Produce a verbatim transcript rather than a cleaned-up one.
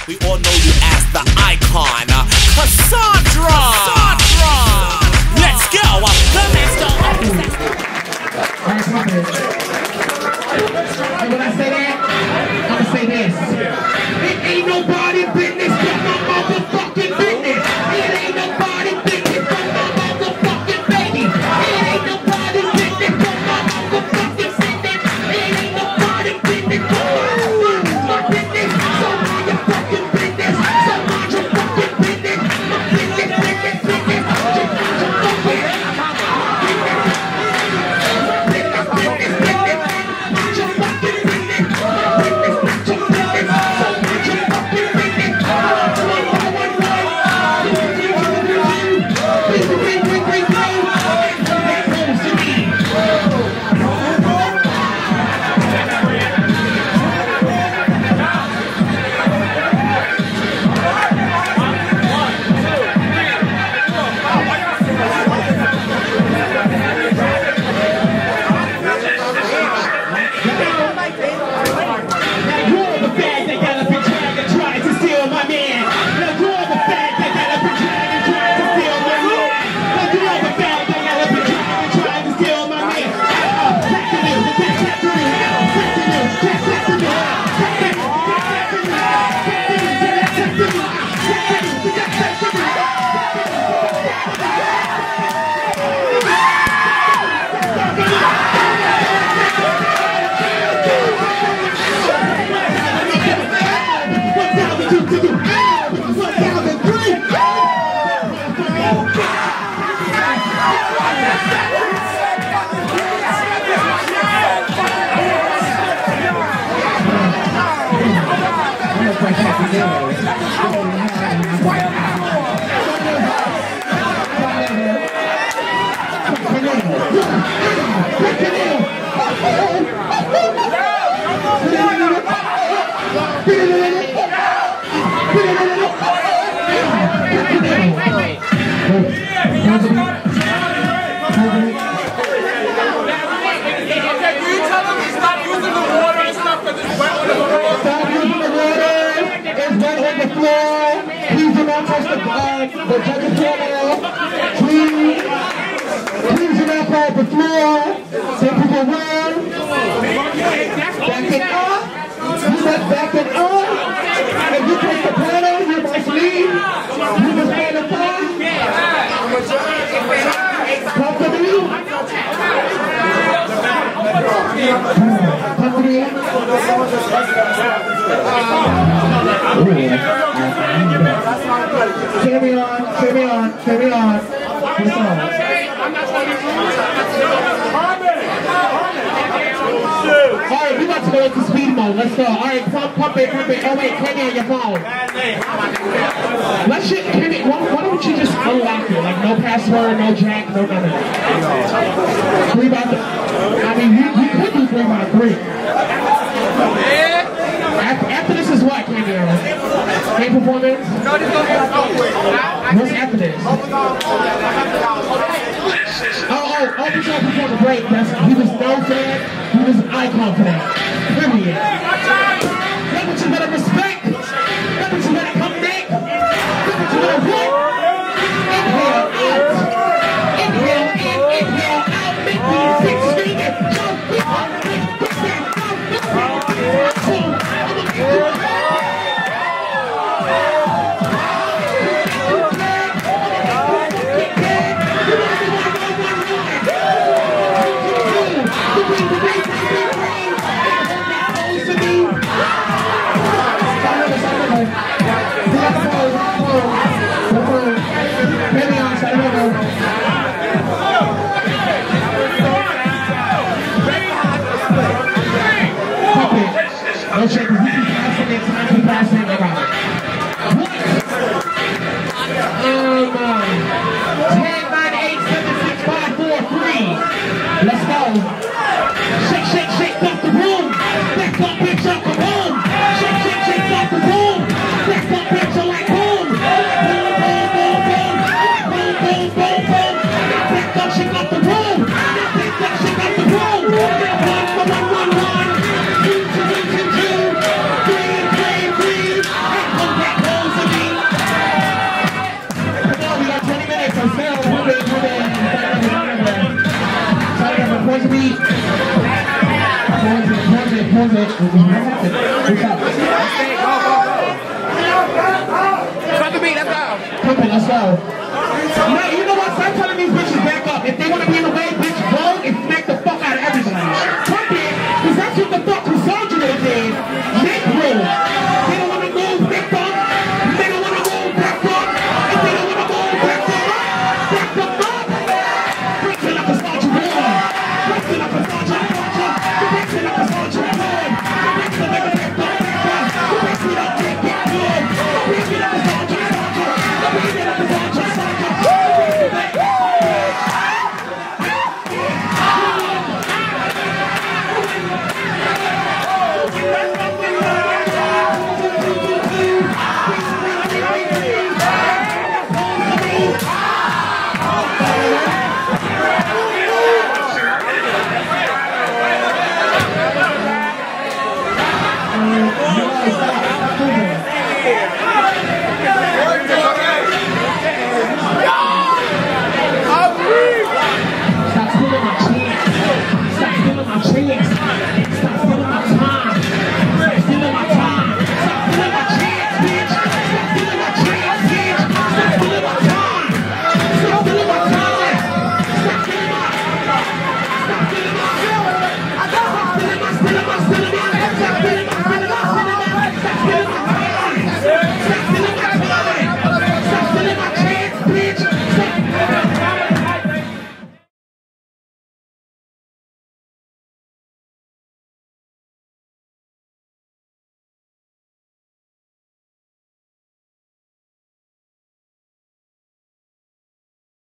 We all know you as the icon, uh, Kassandra. Kassandra. Let's go. Uh, the master of And when I say that, I'm gonna say this. It ain't nobody business but my motherfucking business. It ain't nobody business but my motherfucking baby. It ain't nobody business but my motherfucking business. It ain't nobody business but my business. So mind your fucking business. So mind your fucking business. My business, business, business. Just mind your fucking business. The judges floor, please, please do not fall the floor. Take people around. Back it up. You must back it up. If you take the panel, you must leave. You must pay the fine. Come to me. Come to me. Carry on, carry on, carry on. What's on? Alright, we about to go into speed mode. Let's go. Alright, pump, pump it, pump it. Oh wait, Kenny on your phone. Let's shit, Kenny, why, why don't you just unlock it? Like no password, no jack, no none of that. Three by the, I mean, you, you could do three by three. After, after this is what, Kenny? Game performance? What's after this? Oh, oh, Open Show performance, great. That's, he was known for that. He was an icon for that. Period. That's what you better respect. That's what you better come back. That's what you better what? Inhale out. Inhale in, inhale out. Make these six fingers jump. Wait, what happened? What's up? Go, go, go. Come to me, let's go. Okay, let's go. No, you know what? Start telling these bitches back up. If they want to be in